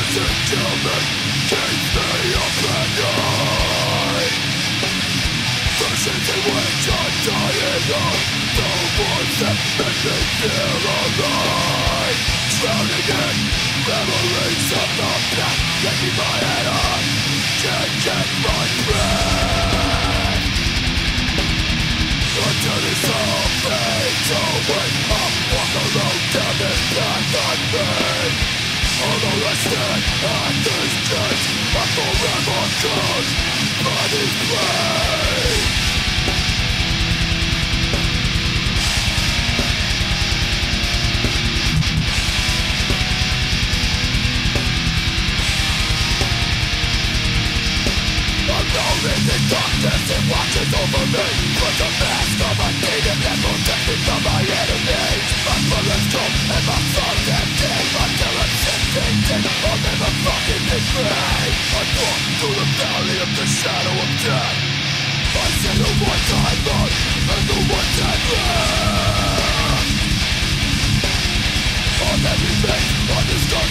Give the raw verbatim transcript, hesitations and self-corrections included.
to kill me, keep me up at night. The shades in which I'm dying of, the ones that make me feel alive. Drowning in memories of the past, making my head on, can't get my breath. Until this all fades away, I'll walk alone down this path I've made. Although I stand at this gate, I'm forever cursed by this blade. Alone in the darkness, it watches over me. Put the mask of a demon that protects me from my enemies. My bullets cold and my soul's empty, until I'm suffocated, I'll never fucking be free. I walk through the valley of the shadow of death. I see the ones I love and the ones I left. On every face, on this dark